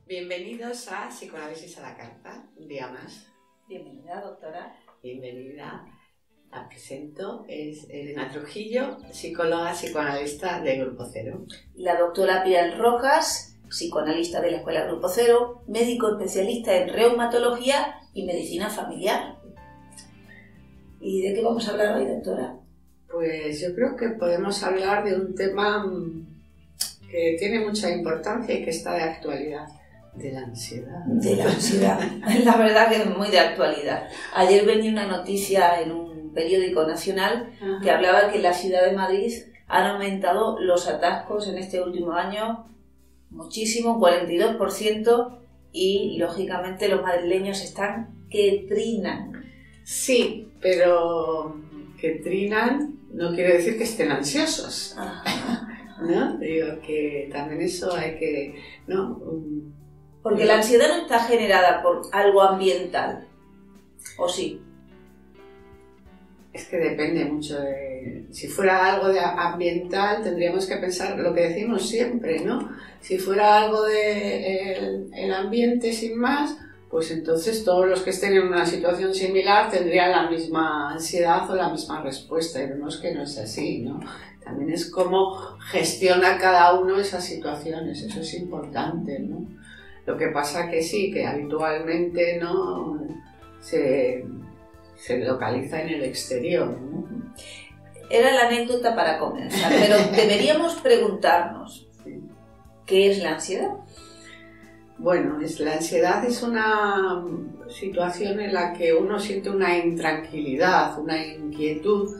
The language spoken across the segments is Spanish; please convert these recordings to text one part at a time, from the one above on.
Bienvenidos a Psicoanálisis a la Carta, un día más. Bienvenida, doctora. Bienvenida. La presento, es Elena Trujillo, psicóloga psicoanalista de Grupo Cero. La doctora Pilar Rojas, psicoanalista de la Escuela Grupo Cero, médico especialista en reumatología y medicina familiar. ¿Y de qué vamos a hablar hoy, doctora? Pues yo creo que podemos hablar de un tema que tiene mucha importancia y que está de actualidad. De la ansiedad. De la ansiedad. La verdad que es muy de actualidad. Ayer venía una noticia en un periódico nacional que hablaba que en la ciudad de Madrid han aumentado los atascos en este último año muchísimo, 42%, y lógicamente los madrileños están que trinan. Sí, pero que trinan no quiere decir que estén ansiosos. ¿No? Digo que también eso hay que... ¿no? Porque la ansiedad no está generada por algo ambiental, ¿o sí? Es que depende mucho de... Si fuera algo ambiental tendríamos que pensar lo que decimos siempre, ¿no? Si fuera algo el ambiente sin más, pues entonces todos los que estén en una situación similar tendrían la misma ansiedad o la misma respuesta, y vemos que no es así, ¿no? También es cómo gestiona cada uno esas situaciones, eso es importante, ¿no? Lo que pasa que sí, que habitualmente no se localiza en el exterior, ¿no? Era la anécdota para comenzar, pero deberíamos preguntarnos, sí. ¿Qué es la ansiedad? Bueno, la ansiedad es una situación en la que uno siente una intranquilidad, una inquietud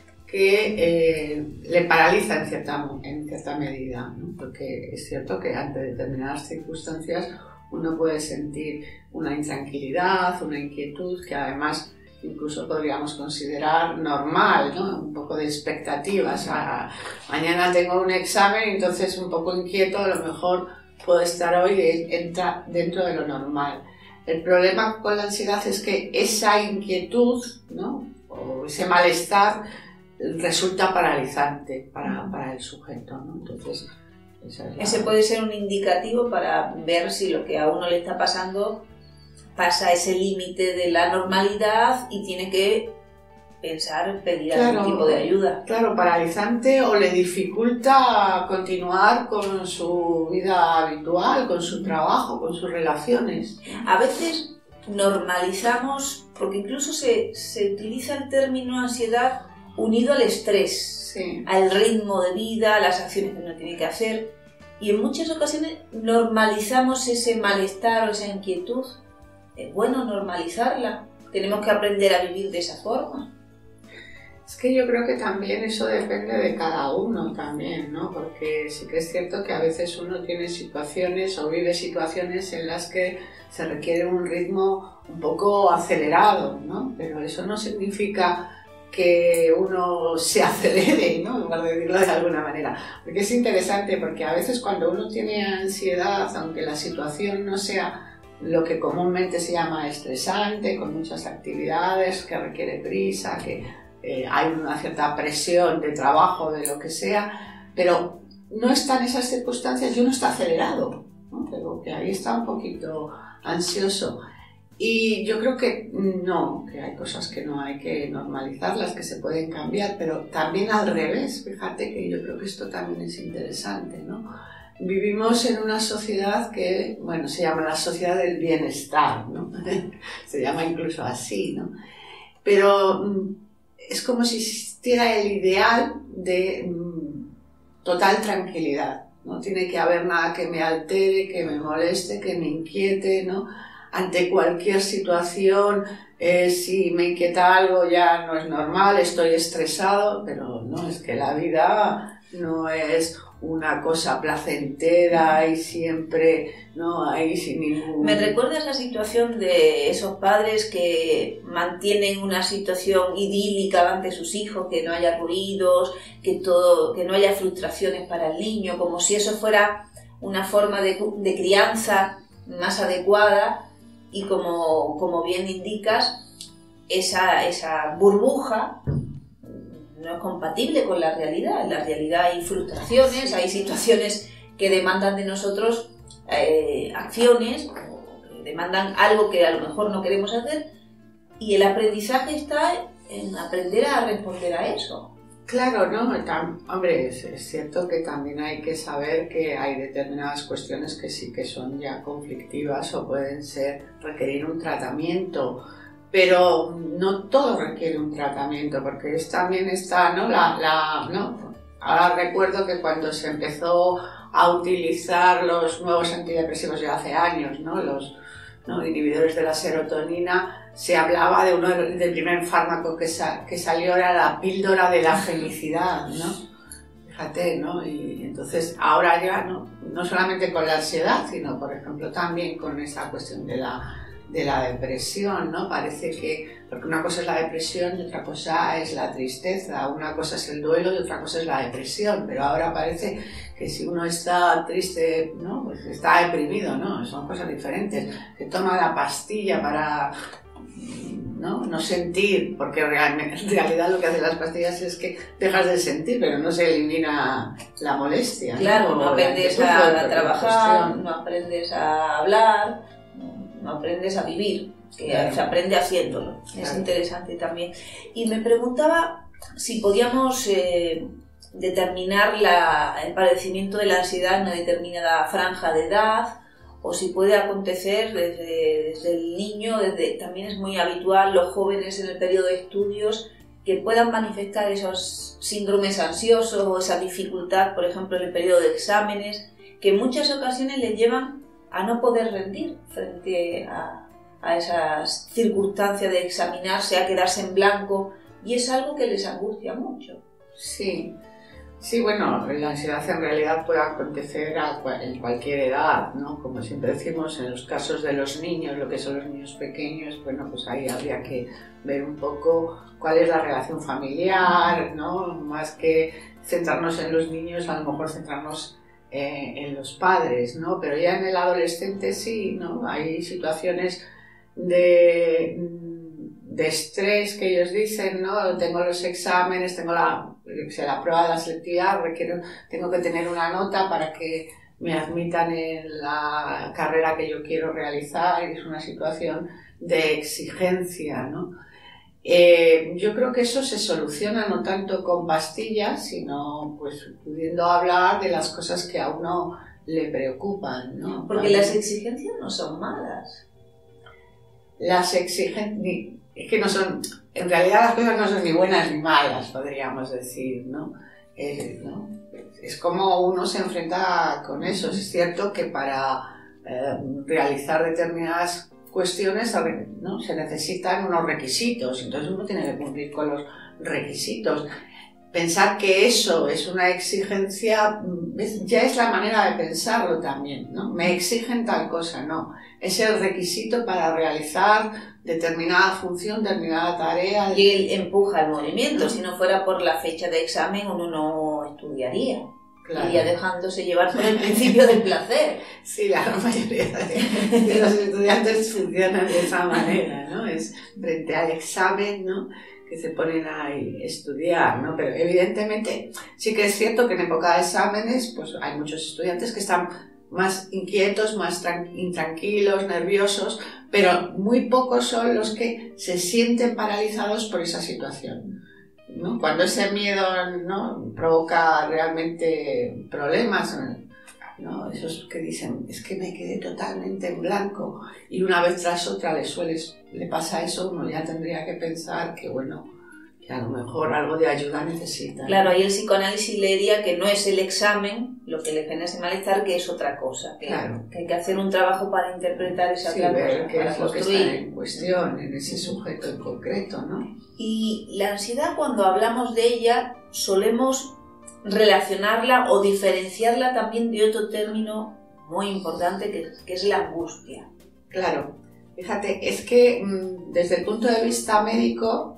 que le paraliza en cierta medida, ¿no? Porque es cierto que ante determinadas circunstancias uno puede sentir una intranquilidad, una inquietud que además incluso podríamos considerar normal, ¿no? Un poco de expectativas. Mañana tengo un examen, entonces un poco inquieto, a lo mejor puedo estar hoy, entra dentro de lo normal. El problema con la ansiedad es que esa inquietud, ¿no? O ese malestar resulta paralizante para el sujeto, ¿no? Entonces, ese puede ser un indicativo para ver si lo que a uno le está pasando pasa ese límite de la normalidad y tiene que pensar, pedir algún tipo de ayuda. Claro, paralizante, o le dificulta continuar con su vida habitual, con su trabajo, con sus relaciones. A veces normalizamos, porque incluso se utiliza el término ansiedad unido al estrés, sí, al ritmo de vida, a las acciones que uno tiene que hacer, y en muchas ocasiones normalizamos ese malestar o esa inquietud. Es bueno normalizarla, tenemos que aprender a vivir de esa forma. Es que yo creo que también eso depende de cada uno también, ¿no? Porque sí que es cierto que a veces uno tiene situaciones o vive situaciones en las que se requiere un ritmo un poco acelerado, ¿no? Pero eso no significa que uno se acelere, ¿no? Por decirlo de alguna manera. Porque es interesante, porque a veces cuando uno tiene ansiedad, aunque la situación no sea lo que comúnmente se llama estresante, con muchas actividades, que requiere prisa, que hay una cierta presión de trabajo, de lo que sea, pero no está en esas circunstancias y uno está acelerado, ¿no? Pero que ahí está un poquito ansioso. Y yo creo que no, que hay cosas que no hay que normalizarlas, que se pueden cambiar, pero también al revés. Fíjate que yo creo que esto también es interesante, ¿no? Vivimos en una sociedad que, bueno, se llama la sociedad del bienestar, ¿no? Se llama incluso así, ¿no? Pero es como si existiera el ideal de total tranquilidad. No tiene que haber nada que me altere, que me moleste, que me inquiete, ¿no? Ante cualquier situación, si me inquieta algo ya no es normal, estoy estresado, pero no, es que la vida no es una cosa placentera y siempre, ¿no? Ahí sin ningún... ¿Me recuerdas la situación de esos padres que mantienen una situación idílica ante sus hijos, que no haya ruidos, que no haya frustraciones para el niño, como si eso fuera una forma de crianza más adecuada? Y como bien indicas, esa burbuja no es compatible con la realidad. En la realidad hay frustraciones, hay situaciones que demandan de nosotros acciones o que demandan algo que a lo mejor no queremos hacer, y el aprendizaje está en aprender a responder a eso. Claro, ¿no? Hombre, es cierto que también hay que saber que hay determinadas cuestiones que sí que son ya conflictivas o pueden requerir un tratamiento, pero no todo requiere un tratamiento, porque también está, ¿no? ¿no? Ahora recuerdo que cuando se empezó a utilizar los nuevos antidepresivos ya hace años, ¿no? Los inhibidores de la serotonina, se hablaba de del primer fármaco que salió, era la píldora de la felicidad, ¿no? Fíjate, ¿no? Y entonces ahora ya no solamente con la ansiedad, sino por ejemplo también con esa cuestión de la depresión, ¿no? Parece que, porque una cosa es la depresión y otra cosa es la tristeza, una cosa es el duelo y otra cosa es la depresión, pero ahora parece que si uno está triste, ¿no? Pues está deprimido, ¿no? Son cosas diferentes. Se toma la pastilla para no sentir, porque en realidad lo que hacen las pastillas es que dejas de sentir, pero no se elimina la molestia. Claro, no aprendes a trabajar, no aprendes a hablar, no aprendes a vivir, que claro, se aprende haciéndolo. Claro. Es interesante también. Y me preguntaba si podíamos determinar el padecimiento de la ansiedad en una determinada franja de edad, o si puede acontecer desde el niño. También es muy habitual los jóvenes en el periodo de estudios que puedan manifestar esos síndromes ansiosos o esa dificultad, por ejemplo, en el periodo de exámenes, que en muchas ocasiones les llevan a no poder rendir frente a esas circunstancias de examinarse, a quedarse en blanco, y es algo que les angustia mucho. Sí, bueno, la ansiedad en realidad puede acontecer en cualquier edad, ¿no? Como siempre decimos, en los casos de los niños, lo que son los niños pequeños, bueno, pues ahí habría que ver un poco cuál es la relación familiar, ¿no? Más que centrarnos en los niños, a lo mejor centrarnos en los padres, ¿no? Pero ya en el adolescente sí, ¿no? Hay situaciones de estrés que ellos dicen, ¿no? Tengo los exámenes, tengo la prueba de la selectividad, tengo que tener una nota para que me admitan en la carrera que yo quiero realizar, y es una situación de exigencia, ¿no? Yo creo que eso se soluciona no tanto con pastillas, sino pues pudiendo hablar de las cosas que a uno le preocupan, ¿no? Porque las exigencias no son malas. Las exigencias... Es que no son, en realidad las cosas no son ni buenas ni malas, podríamos decir, ¿no? Es como uno se enfrenta con eso. Es cierto que para realizar determinadas cuestiones, ¿no? Se necesitan unos requisitos, entonces uno tiene que cumplir con los requisitos. Pensar que eso es una exigencia ya es la manera de pensarlo también, ¿no? Me exigen tal cosa, no. Es el requisito para realizar determinada función, determinada tarea. Y él empuja el movimiento. Si no fuera por la fecha de examen, uno no estudiaría. Claro. Iría dejándose llevar por el principio del placer. Sí, la mayoría de los estudiantes funcionan de esa manera, ¿no? Es frente al examen, ¿no? Que se ponen a estudiar, ¿no? Pero evidentemente sí que es cierto que en época de exámenes pues hay muchos estudiantes que están más inquietos, más intranquilos, nerviosos, pero muy pocos son los que se sienten paralizados por esa situación, ¿no? Cuando ese miedo, ¿no? Provoca realmente problemas, ¿no? Esos que dicen, es que me quedé totalmente en blanco, y una vez tras otra le pasa eso, uno ya tendría que pensar que, bueno, que a lo mejor algo de ayuda necesita. Claro, ahí el psicoanálisis le diría que no es el examen lo que le genera ese malestar, que es otra cosa, que, claro, que hay que hacer un trabajo para interpretar esa otra cosa, ver qué para es construir. Lo que está en cuestión, en ese sujeto en concreto, ¿no? Y la ansiedad, cuando hablamos de ella, solemos relacionarla o diferenciarla también de otro término muy importante que es la angustia. Claro, fíjate, es que desde el punto de vista médico,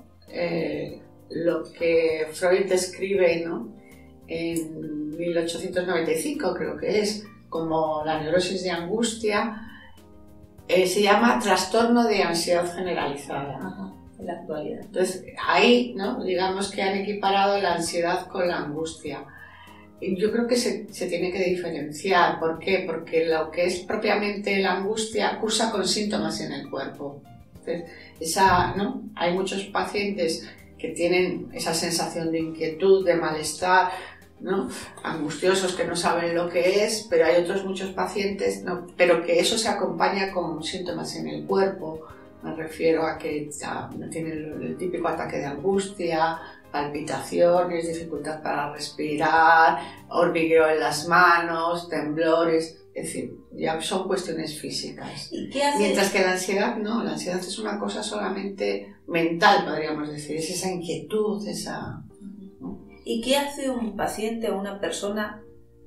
lo que Freud describe, ¿no? En 1895 creo que es, como la neurosis de angustia, se llama trastorno de ansiedad generalizada. Ajá, en la actualidad. Entonces ahí, ¿no? Digamos que han equiparado la ansiedad con la angustia. yo creo que se tiene que diferenciar. ¿Por qué? Porque lo que es propiamente la angustia cursa con síntomas en el cuerpo. Entonces, ¿no? Hay muchos pacientes que tienen esa sensación de inquietud, de malestar, ¿no? Angustiosos, que no saben lo que es, pero hay otros muchos pacientes, ¿no? Pero que eso se acompaña con síntomas en el cuerpo. Me refiero a que tienen el típico ataque de angustia, palpitaciones, dificultad para respirar, hormigueo en las manos, temblores, es decir, ya son cuestiones físicas. ¿Y qué hace? Mientras que la ansiedad no, la ansiedad es una cosa solamente mental, podríamos decir, es esa inquietud, esa... ¿no? ¿Y qué hace un paciente o una persona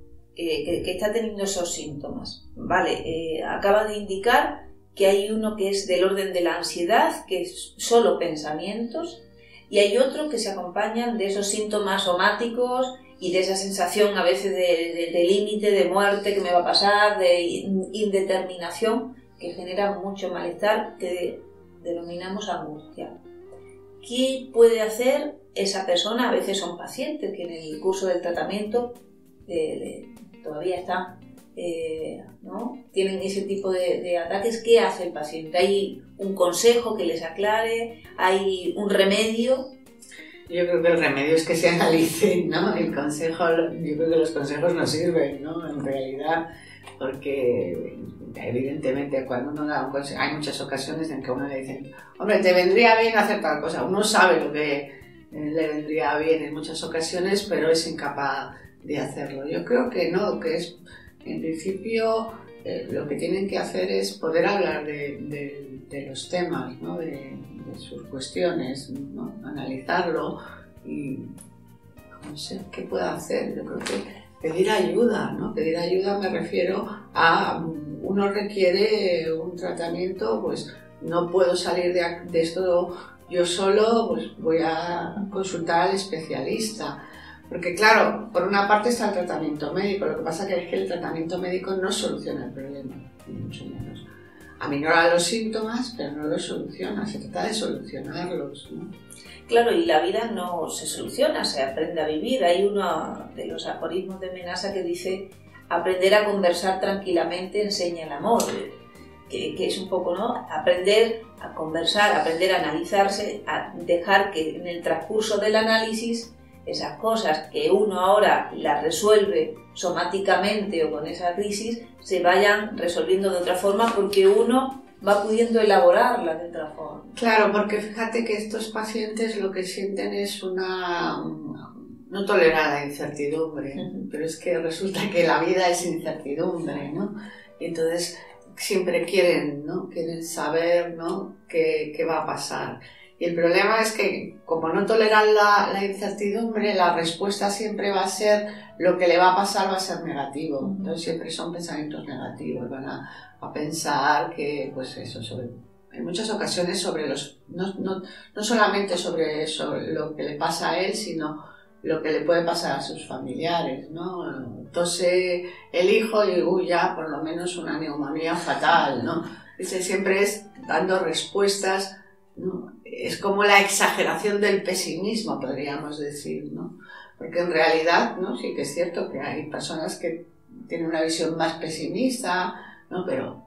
que está teniendo esos síntomas? Vale, acaba de indicar que hay uno que es del orden de la ansiedad, que es solo pensamientos, y hay otro que se acompañan de esos síntomas somáticos y de esa sensación a veces de límite, de muerte, que me va a pasar, de indeterminación, que genera mucho malestar, que denominamos angustia. ¿Qué puede hacer esa persona? A veces son pacientes que en el curso del tratamiento todavía están, ¿no? Tienen ese tipo de ataques. ¿Qué hace el paciente? ¿Hay un consejo que les aclare? ¿Hay un remedio? Yo creo que el remedio es que se analicen, ¿no? El consejo, yo creo que los consejos no sirven, ¿no? En realidad, porque evidentemente cuando uno da un consejo, hay muchas ocasiones en que uno le dicen, hombre, te vendría bien hacer tal cosa. Uno sabe lo que le vendría bien en muchas ocasiones, pero es incapaz de hacerlo. Yo creo que no, que es, en principio, lo que tienen que hacer es poder hablar de los temas, ¿no? de sus cuestiones, ¿no? Analizarlo y no sé qué pueda hacer. Yo creo que pedir ayuda, ¿no? Pedir ayuda me refiero a uno requiere un tratamiento, pues no puedo salir de esto yo solo, pues voy a consultar al especialista. Porque claro, por una parte está el tratamiento médico, lo que pasa es que el tratamiento médico no soluciona el problema, ni mucho menos. Aminora los síntomas, pero no los soluciona, se trata de solucionarlos, ¿no? Claro, y la vida no se soluciona, se aprende a vivir. Hay uno de los aforismos de Menasa que dice: aprender a conversar tranquilamente enseña el amor, que es un poco, ¿no? Aprender a conversar, aprender a analizarse, a dejar que en el transcurso del análisis esas cosas que uno ahora las resuelve somáticamente o con esa crisis se vayan resolviendo de otra forma, porque uno va pudiendo elaborarlas de otra forma. Claro, porque fíjate que estos pacientes lo que sienten es no tolerar la incertidumbre, pero es que resulta que la vida es incertidumbre, ¿no? Y entonces siempre quieren, ¿no? Quieren saber, ¿no? qué va a pasar. Y el problema es que, como no toleran la incertidumbre, la respuesta siempre va a ser, lo que le va a pasar va a ser negativo. Entonces siempre son pensamientos negativos, van a pensar que, pues eso, en muchas ocasiones sobre no solamente sobre lo que le pasa a él, sino lo que le puede pasar a sus familiares, ¿no? Tose el hijo y ya por lo menos una neumonía fatal, ¿no? Siempre es dando respuestas, ¿no? Es como la exageración del pesimismo, podríamos decir, ¿no? Porque en realidad, ¿no? Sí que es cierto que hay personas que tienen una visión más pesimista, ¿no? Pero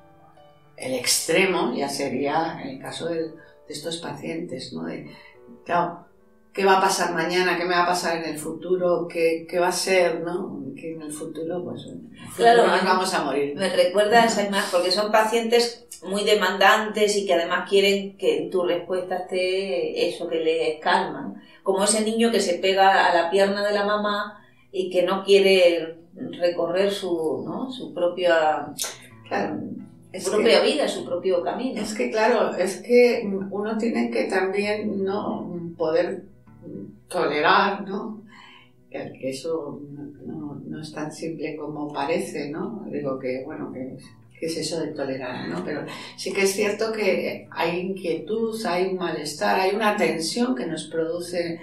el extremo ya sería el caso de estos pacientes, ¿no? Claro, ¿qué va a pasar mañana? ¿Qué me va a pasar en el futuro? ¿Qué va a ser, no? Que en el futuro, pues, claro, nos vamos a morir. Me recuerda a esa imagen, porque son pacientes muy demandantes y que además quieren que en tu respuesta esté eso, que les calman. Como ese niño que se pega a la pierna de la mamá y que no quiere recorrer su propia... Claro. Su propia vida, su propio camino. Es que claro, es que uno tiene que también, ¿no? Poder tolerar, ¿no? Que eso no es tan simple como parece, ¿no? Digo que, bueno, que es eso de tolerar, ¿no? Pero sí que es cierto que hay inquietud, hay un malestar, hay una tensión que nos produce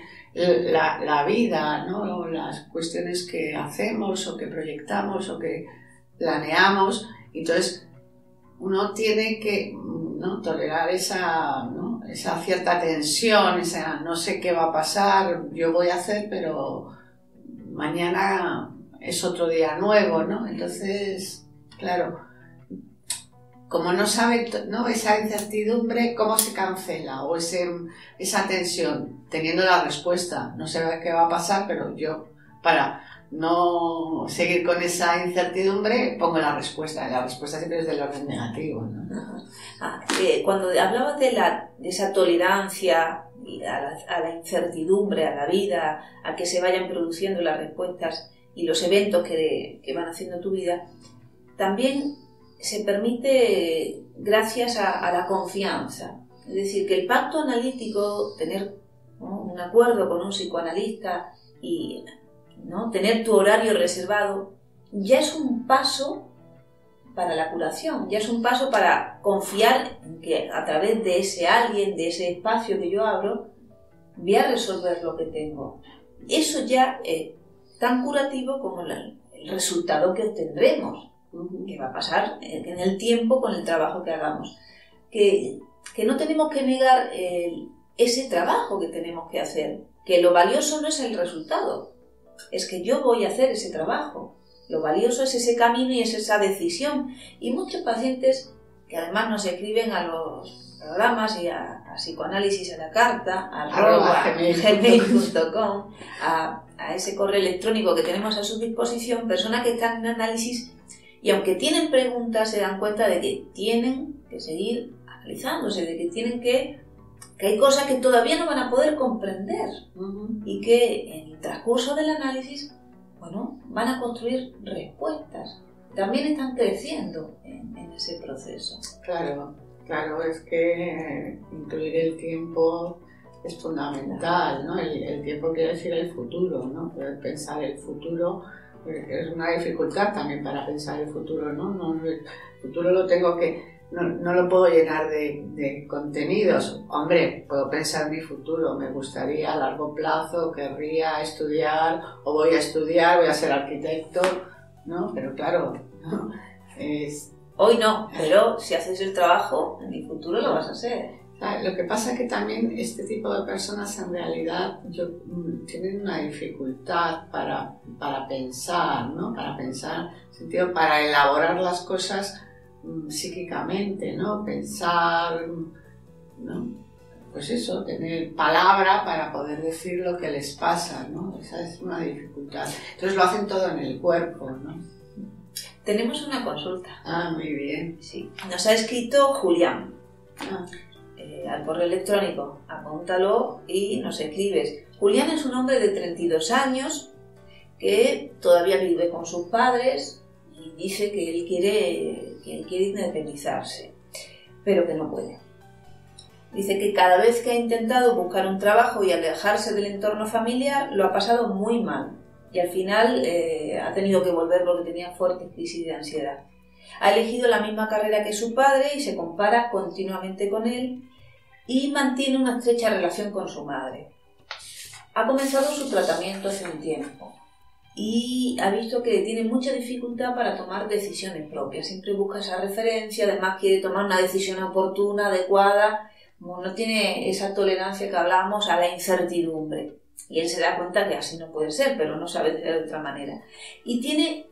la vida, ¿no? Las cuestiones que hacemos o que proyectamos o que planeamos. Entonces, uno tiene que, ¿no? Tolerar esa cierta tensión, esa no sé qué va a pasar, yo voy a hacer, pero mañana es otro día nuevo, ¿no? Entonces, claro, como no sabe, ¿no?, esa incertidumbre, ¿cómo se cancela? O esa tensión, teniendo la respuesta. No sé qué va a pasar, pero yo, para no seguir con esa incertidumbre, pongo la respuesta. La respuesta siempre es del orden negativo, ¿no? Cuando hablabas de esa tolerancia a la incertidumbre, a la vida, a que se vayan produciendo las respuestas y los eventos que van haciendo tu vida, también se permite gracias a la confianza. Es decir, que el pacto analítico, tener, ¿no?, un acuerdo con un psicoanalista y, ¿no?, tener tu horario reservado, ya es un paso para la curación, ya es un paso para confiar en que a través de ese alguien, de ese espacio que yo abro, voy a resolver lo que tengo. Eso ya es tan curativo como el resultado que obtendremos, que va a pasar en el tiempo con el trabajo que hagamos. Que no tenemos que negar ese trabajo que tenemos que hacer, que lo valioso no es el resultado, es que yo voy a hacer ese trabajo. Lo valioso es ese camino y es esa decisión. Y muchos pacientes que además nos escriben a los programas y a psicoanálisis a la carta, @gmail.com, a ese correo electrónico que tenemos a su disposición, personas que están en análisis y aunque tienen preguntas se dan cuenta de que tienen que seguir analizándose, de que tienen que hay cosas que todavía no van a poder comprender y que en el transcurso del análisis, bueno, van a construir respuestas. También están creciendo en ese proceso. Claro, es que incluir el tiempo es fundamental, ¿no? El tiempo quiere decir el futuro, ¿no? Poder pensar el futuro es una dificultad también para pensar el futuro, ¿no? El futuro lo tengo que... No lo puedo llenar de contenidos. Hombre, puedo pensar mi futuro, me gustaría a largo plazo, querría estudiar, o voy a estudiar, voy a ser arquitecto, ¿no? Pero claro, ¿no? Hoy no, pero si haces el trabajo, en el futuro lo vas a hacer. Lo que pasa es que también este tipo de personas en realidad tienen una dificultad para pensar, ¿no? Para pensar, para elaborar las cosas psíquicamente, ¿no? Pensar, ¿no? Pues eso, tener palabra para poder decir lo que les pasa, ¿no? Esa es una dificultad. Entonces lo hacen todo en el cuerpo, ¿no? Tenemos una consulta. Muy bien. Sí. Nos ha escrito Julián. Al correo electrónico, apúntalo y nos escribes. Julián es un hombre de 32 años que todavía vive con sus padres y dice que él quiere independizarse, pero que no puede. Dice que cada vez que ha intentado buscar un trabajo y alejarse del entorno familiar, lo ha pasado muy mal y al final ha tenido que volver porque tenía fuertes crisis de ansiedad. Ha elegido la misma carrera que su padre y se compara continuamente con él y mantiene una estrecha relación con su madre. Ha comenzado su tratamiento hace un tiempo y ha visto que tiene mucha dificultad para tomar decisiones propias. Siempre busca esa referencia, además quiere tomar una decisión oportuna, adecuada, como no tiene esa tolerancia que hablábamos a la incertidumbre. Y él se da cuenta que así no puede ser, pero no sabe de otra manera. Y tiene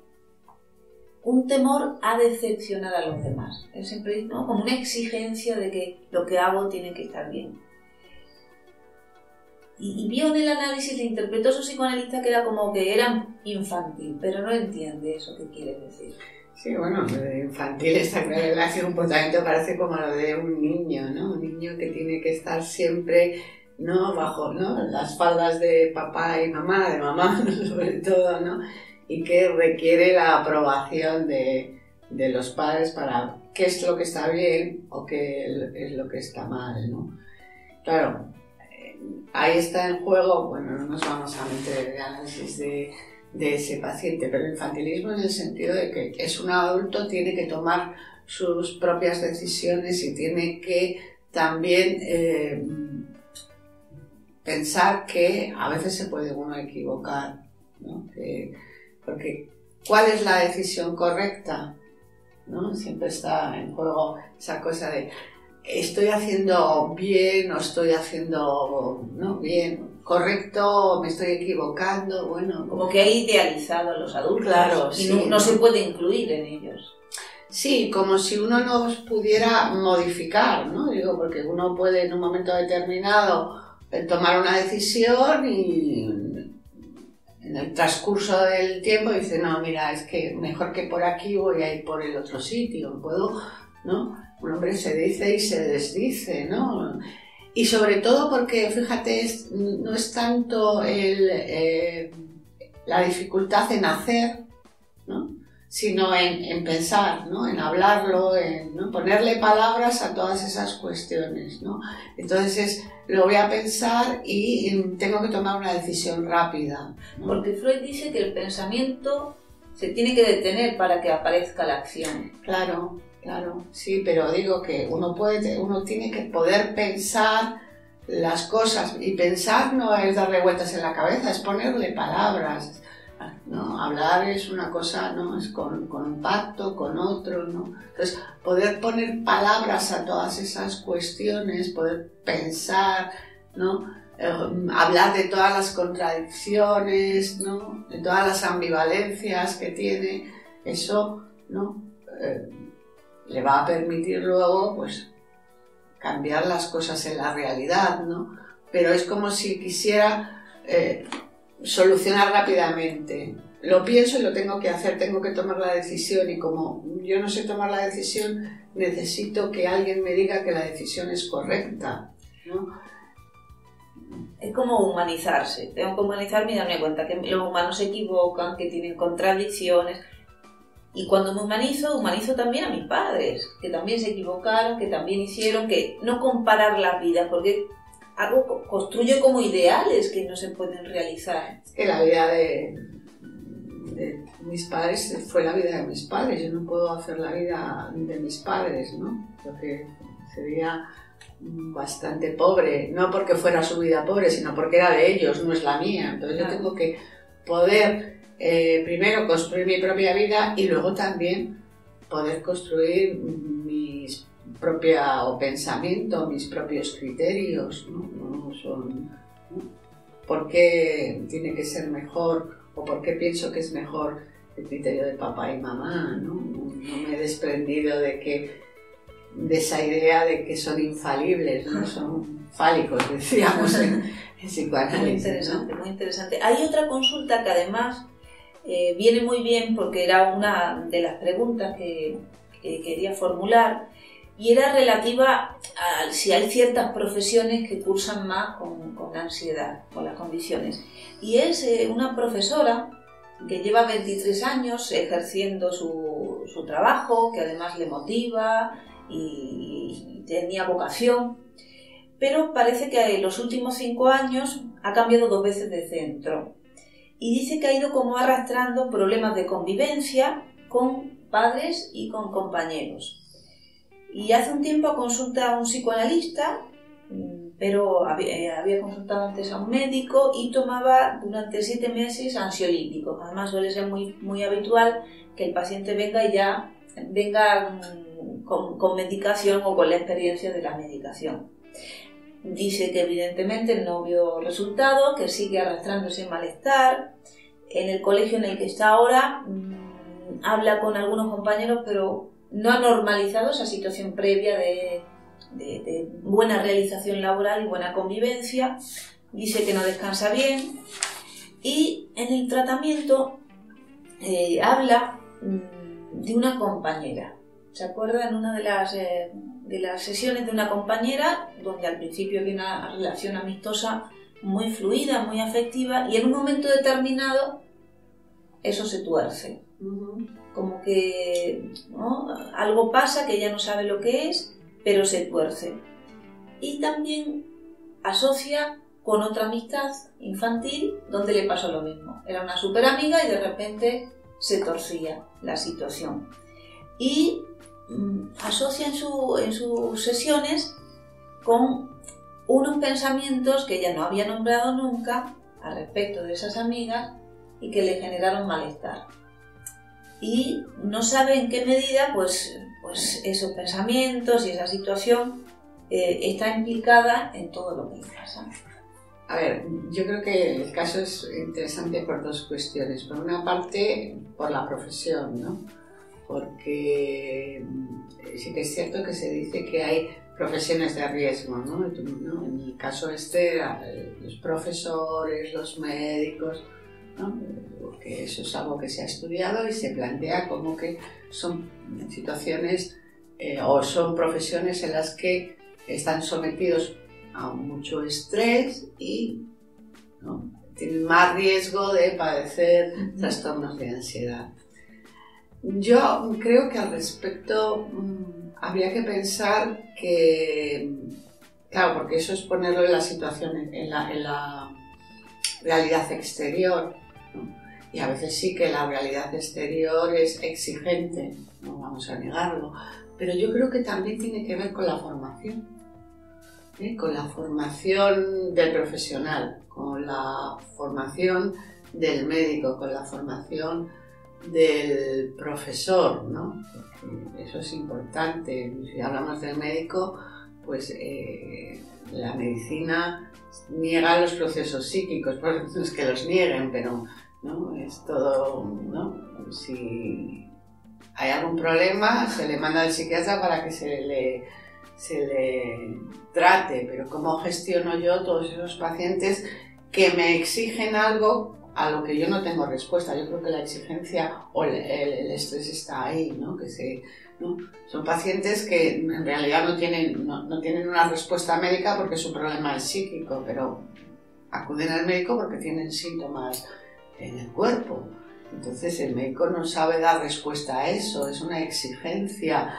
un temor a decepcionar a los demás. Él siempre dice, ¿no?, como una exigencia de que lo que hago tiene que estar bien. Y vio en el análisis, le interpretó a su psicoanalista que era como que era infantil, pero no entiende eso que quiere decir. Sí, bueno, lo de infantil está claro, el comportamiento parece como lo de un niño, ¿no? Un niño que tiene que estar siempre, ¿no?, bajo, ¿no?, las faldas de papá y mamá, de mamá sobre todo, ¿no? Y que requiere la aprobación de los padres para qué es lo que está bien o qué es lo que está mal, ¿no? Claro, ahí está en juego, bueno, no nos vamos a meter en el análisis de ese paciente, pero el infantilismo en el sentido de que es un adulto, tiene que tomar sus propias decisiones y tiene que también pensar que a veces se puede uno equivocar, ¿no? Porque ¿cuál es la decisión correcta? ¿No? Siempre está en juego esa cosa de ¿estoy haciendo bien o estoy haciendo no bien? correcto, me estoy equivocando, bueno... Como que hay idealizado a los adultos, claro, y sí, no se puede incluir en ellos. Sí, como si uno no pudiera modificar, ¿no? Digo, porque uno puede en un momento determinado tomar una decisión y en el transcurso del tiempo dice, no, mira, es que mejor que por aquí voy a ir por el otro sitio, puedo, ¿no? Un hombre se dice y se desdice, ¿no? Y sobre todo porque, fíjate, no es tanto la dificultad en hacer, ¿no? Sino en pensar, ¿no? En hablarlo, ¿no? Ponerle palabras a todas esas cuestiones, ¿no? Entonces lo voy a pensar y tengo que tomar una decisión rápida, ¿no? Porque Freud dice que el pensamiento se tiene que detener para que aparezca la acción. Claro, sí, pero digo que uno tiene que poder pensar las cosas, y pensar no es darle vueltas en la cabeza, es ponerle palabras. ¿No? Hablar es una cosa, ¿no? Es con un pacto, con otro, ¿no? Entonces, poder poner palabras a todas esas cuestiones, poder pensar, ¿no? Hablar de todas las contradicciones, ¿no? De todas las ambivalencias que tiene, eso, ¿no? Le va a permitir luego, pues, cambiar las cosas en la realidad, ¿no? Pero es como si quisiera... solucionar rápidamente. Lo pienso y lo tengo que hacer, tengo que tomar la decisión, y como yo no sé tomar la decisión, necesito que alguien me diga que la decisión es correcta, ¿no? Es como humanizarse. Tengo que humanizarme y darme cuenta que los humanos se equivocan, que tienen contradicciones. Y cuando me humanizo también a mis padres, que también se equivocaron, que también hicieron, que no comparar la vida, porque algo construye como ideales que no se pueden realizar. Es que la vida de mis padres fue la vida de mis padres, yo no puedo hacer la vida de mis padres, ¿no? Porque sería bastante pobre, no porque fuera su vida pobre, sino porque era de ellos, no es la mía. Entonces yo tengo que poder primero construir mi propia vida y luego también poder construir mis propio pensamiento, mis propios criterios, ¿no? No son, ¿no? ¿Por qué tiene que ser mejor o por qué pienso que es mejor el criterio de papá y mamá, ¿no? No me he desprendido de esa idea de que son infalibles, no son fálicos, decíamos en psicoanálisis. Muy interesante, ¿no? Muy interesante. Hay otra consulta que además viene muy bien porque era una de las preguntas que quería formular, y era relativa a si hay ciertas profesiones que cursan más con ansiedad, con las condiciones. Y es una profesora que lleva 23 años ejerciendo su trabajo, que además le motiva y tenía vocación, pero parece que en los últimos 5 años ha cambiado 2 veces de centro. Y dice que ha ido como arrastrando problemas de convivencia con padres y con compañeros. Y hace un tiempo consulta a un psicoanalista, pero había consultado antes a un médico y tomaba durante 7 meses ansiolíticos. Además suele ser muy, muy habitual que el paciente venga con medicación o con la experiencia de la medicación. Dice que evidentemente no vio resultado, que sigue arrastrando ese malestar. En el colegio en el que está ahora habla con algunos compañeros, pero no ha normalizado esa situación previa de buena realización laboral y buena convivencia. Dice que no descansa bien, y en el tratamiento habla de una compañera. ¿Se acuerda? En una de las sesiones de una compañera, donde al principio había una relación amistosa muy fluida, muy afectiva, y en un momento determinado eso se tuerce. Como que, ¿no? Algo pasa que ella no sabe lo que es, pero se tuerce. Y también asocia con otra amistad infantil donde le pasó lo mismo. Era una súper amiga y de repente se torcía la situación. Y asocia en sus sesiones con unos pensamientos que ella no había nombrado nunca al respecto de esas amigas y que le generaron malestar. Y no sabe en qué medida pues esos pensamientos y esa situación está implicada en todo lo que le pasa. A ver, yo creo que el caso es interesante por dos cuestiones. Por una parte, por la profesión, ¿no? Porque sí que es cierto que se dice que hay profesiones de riesgo, ¿no? En el caso los profesores, los médicos, ¿no? Porque eso es algo que se ha estudiado y se plantea como que son situaciones o son profesiones en las que están sometidos a mucho estrés y, ¿no?, tienen más riesgo de padecer trastornos de ansiedad. Yo creo que al respecto habría que pensar que, claro, porque eso es ponerlo en la situación, en la realidad exterior, ¿no? Y a veces sí que la realidad exterior es exigente, no vamos a negarlo, pero yo creo que también tiene que ver con la formación, con la formación del profesional, con la formación del médico, con la formación del profesor, ¿no? Porque eso es importante. Si hablamos del médico, pues la medicina niega los procesos psíquicos, pues no es que los nieguen, pero ¿no? Es todo, ¿no? Si hay algún problema, se le manda al psiquiatra para que se le trate, pero ¿cómo gestiono yo todos esos pacientes que me exigen algo a lo que yo no tengo respuesta? Yo creo que la exigencia o el estrés está ahí, ¿no? ¿no? Son pacientes que en realidad no tienen una respuesta médica porque su problema es psíquico, pero acuden al médico porque tienen síntomas en el cuerpo. Entonces el médico no sabe dar respuesta a eso, es una exigencia.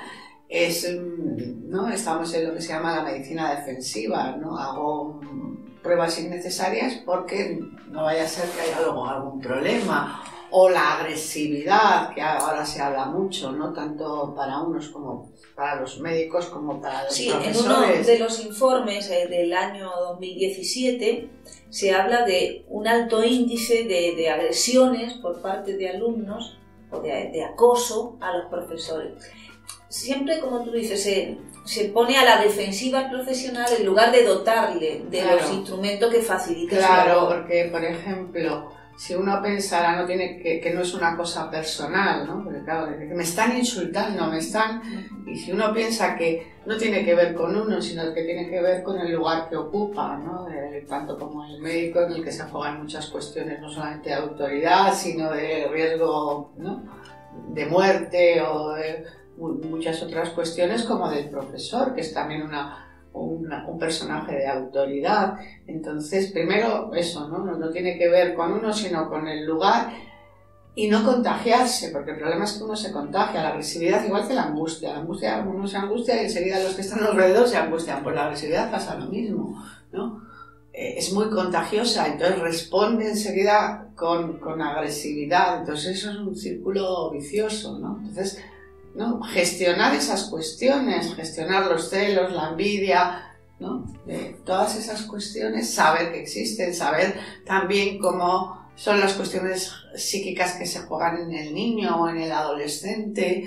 ¿No? Estamos en lo que se llama la medicina defensiva, ¿no? Hago pruebas innecesarias porque no vaya a ser que haya luego algún problema. O la agresividad, que ahora se habla mucho, ¿no? Tanto para unos como para los médicos como para los profesores. En uno de los informes del año 2017 se habla de un alto índice de agresiones por parte de alumnos o de acoso a los profesores. Siempre, como tú dices, se pone a la defensiva al profesional en lugar de dotarle de los instrumentos que faciliten su labor. Claro, porque, por ejemplo, si uno pensara que no es una cosa personal, ¿no? Porque claro, que me están insultando, y si uno piensa que no tiene que ver con uno, sino que tiene que ver con el lugar que ocupa, ¿no? Tanto como el médico, en el que se juegan muchas cuestiones, no solamente de autoridad, sino de riesgo, ¿no?, de muerte o de muchas otras cuestiones, como del profesor, que es también un personaje de autoridad. Entonces, primero eso, ¿no? No tiene que ver con uno, sino con el lugar, y no contagiarse, porque el problema es que uno se contagia. La agresividad, igual que la angustia. Uno se angustia y enseguida los que están alrededor se angustian. Pues la agresividad pasa lo mismo, ¿no? Es muy contagiosa, entonces responde enseguida con agresividad. Entonces eso es un círculo vicioso, ¿no? Entonces, ¿no?, gestionar esas cuestiones, gestionar los celos, la envidia, ¿no?, todas esas cuestiones, saber que existen, saber también cómo son las cuestiones psíquicas que se juegan en el niño o en el adolescente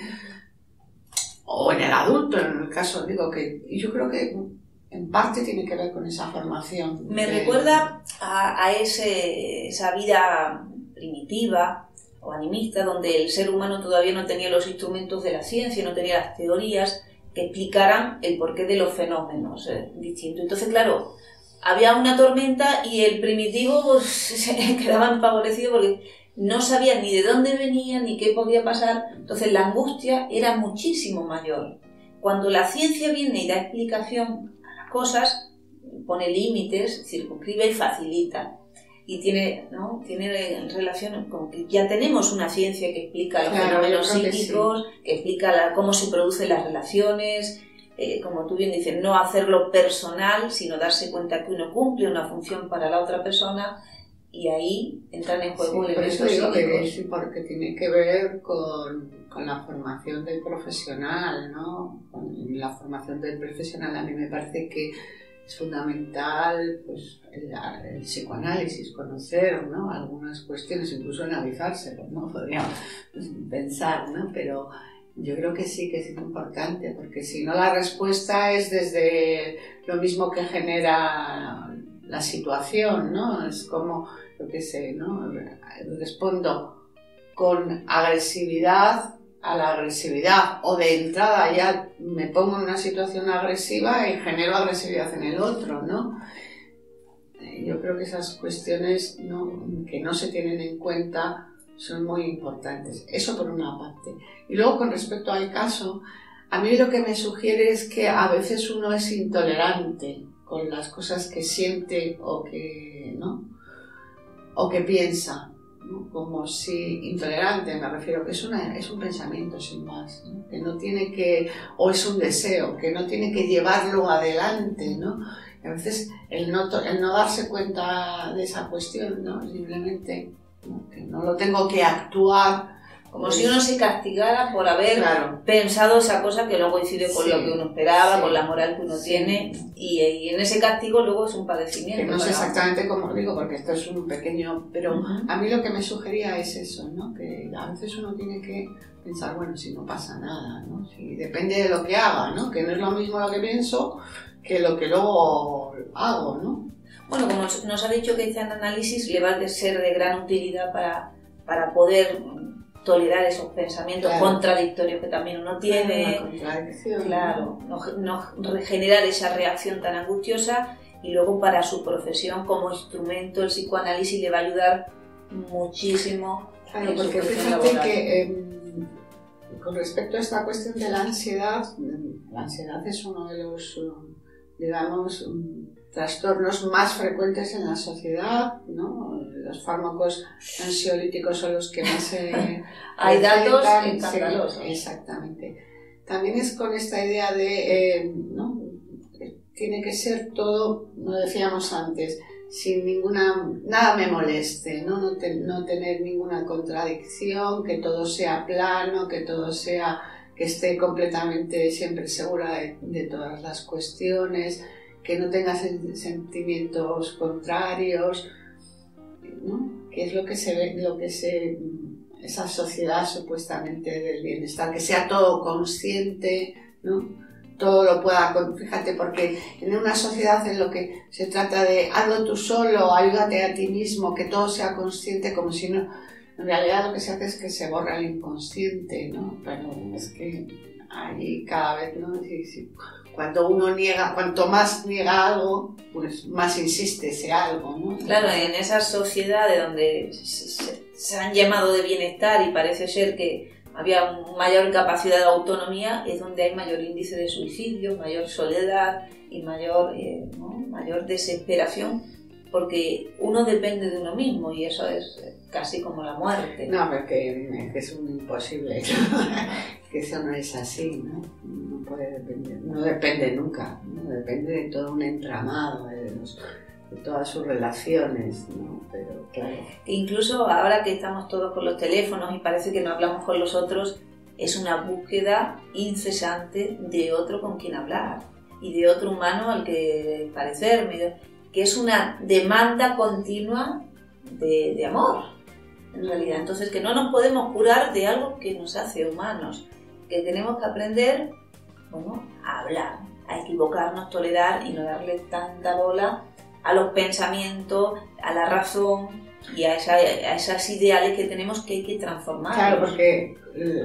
o en el adulto, en el caso, y yo creo que en parte tiene que ver con esa formación. Me recuerda a esa vida primitiva o animista, donde el ser humano todavía no tenía los instrumentos de la ciencia, no tenía las teorías que explicaran el porqué de los fenómenos distintos. Entonces, claro, había una tormenta y el primitivo pues, se quedaba empavorecido porque no sabía ni de dónde venía ni qué podía pasar. Entonces la angustia era muchísimo mayor. Cuando la ciencia viene y da explicación a las cosas, pone límites, circunscribe y facilita. Y tiene relación con que ya tenemos una ciencia que explica los fenómenos psíquicos, que explica cómo se producen las relaciones, como tú bien dices, no hacerlo personal, sino darse cuenta que uno cumple una función para la otra persona, y ahí entran en juego elementos psíquicos. Sí, porque tiene que ver con la formación del profesional, ¿no? Con la formación del profesional a mí me parece que es fundamental, pues, el psicoanálisis, conocer, ¿no?, algunas cuestiones, incluso analizárselo, ¿no? Podríamos pensar, ¿no? Pero yo creo que sí que es importante, porque si no la respuesta es desde lo mismo que genera la situación, ¿no? Es como, yo qué sé, ¿no? Respondo con agresividad a la agresividad, o de entrada ya me pongo en una situación agresiva y genero agresividad en el otro, ¿no? Yo creo que esas cuestiones, ¿no?, que no se tienen en cuenta son muy importantes. Eso por una parte. Y luego, con respecto al caso, a mí lo que me sugiere es que a veces uno es intolerante con las cosas que siente o que, ¿no?, o que piensa, ¿no? Como si intolerante, me refiero que es un pensamiento sin más, ¿no? Que no tiene que, o es un deseo, que no tiene que llevarlo adelante, ¿no? Y a veces el no darse cuenta de esa cuestión, ¿no? Simplemente, ¿no?, que no lo tengo que actuar. Como si uno se castigara por haber pensado esa cosa que no coincide con lo que uno esperaba, con la moral que uno tiene, y en ese castigo luego es un padecimiento. Que no sé exactamente cómo lo digo, porque esto es un pequeño... Pero a mí lo que me sugería es eso, ¿no? Que a veces uno tiene que pensar, bueno, si no pasa nada, ¿no? Si depende de lo que haga, ¿no? Que no es lo mismo lo que pienso que lo que luego hago, ¿no? Bueno, como nos ha dicho que este análisis le va a ser de gran utilidad para poder tolerar esos pensamientos contradictorios que también uno tiene, no generar esa reacción tan angustiosa, y luego para su profesión como instrumento el psicoanálisis le va a ayudar muchísimo. Claro, porque fíjate que con respecto a esta cuestión de la ansiedad es uno de los, digamos, trastornos más frecuentes en la sociedad, ¿no? Los fármacos ansiolíticos son los que más hay datos escandalosos. Exactamente. También es con esta idea de, ¿no?, tiene que ser todo, lo decíamos antes, sin nada me moleste, ¿no? No tener ninguna contradicción, que todo sea plano, que todo sea, que esté completamente siempre segura de todas las cuestiones, que no tenga sentimientos contrarios, ¿no? Que es lo que se ve, esa sociedad supuestamente del bienestar, que sea todo consciente, ¿no? Todo lo pueda, fíjate, porque en una sociedad en lo que se trata de hazlo tú solo, ayúdate a ti mismo, que todo sea consciente, como si no, en realidad lo que se hace es que se borra el inconsciente, ¿no? Pero es que ahí cada vez, ¿no? Cuando uno niega, cuanto más niega algo, pues más insiste ese algo, ¿no? Claro, en esa sociedad de donde se han llamado de bienestar y parece ser que había mayor capacidad de autonomía, es donde hay mayor índice de suicidio, mayor soledad y mayor desesperación, porque uno depende de uno mismo y eso es casi como la muerte. No, porque es un imposible, que eso no es así, ¿no? No puede depender, no depende nunca, ¿no? Depende de todo un entramado, de todas sus relaciones, ¿no? Pero claro. Incluso ahora que estamos todos con los teléfonos y parece que no hablamos con los otros, es una búsqueda incesante de otro con quien hablar y de otro humano al que parecerme, que es una demanda continua de amor, en realidad. Entonces, que no nos podemos curar de algo que nos hace humanos, que tenemos que aprender, a hablar, a equivocarnos, tolerar y no darle tanta bola a los pensamientos, a la razón y a esas ideales que tenemos que hay que transformar. Claro, porque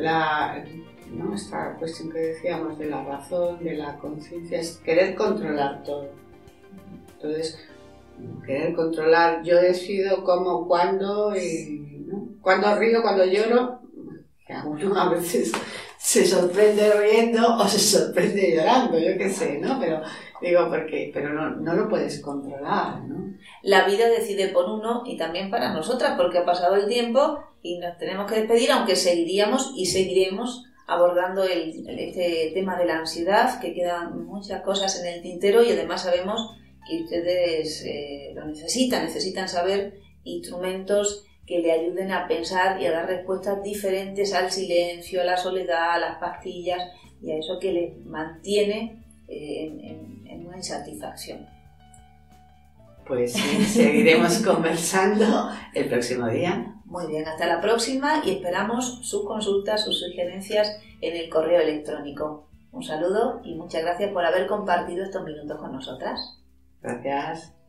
esta cuestión que decíamos de la razón, de la conciencia, es querer controlar todo. Entonces, querer controlar, yo decido cómo, cuándo, y ¿no? Cuándo río, cuándo lloro, que a uno a veces se sorprende riendo o se sorprende llorando, yo qué sé, ¿no? Pero no lo puedes controlar, ¿no? La vida decide por uno y también para nosotras, porque ha pasado el tiempo y nos tenemos que despedir, aunque seguiríamos y seguiremos abordando este tema de la ansiedad, que quedan muchas cosas en el tintero y además sabemos que ustedes lo necesitan saber instrumentos que le ayuden a pensar y a dar respuestas diferentes al silencio, a la soledad, a las pastillas y a eso que les mantiene en una insatisfacción. Pues sí, seguiremos conversando el próximo día. Muy bien, hasta la próxima y esperamos sus consultas, sus sugerencias en el correo electrónico. Un saludo y muchas gracias por haber compartido estos minutos con nosotras. Gracias.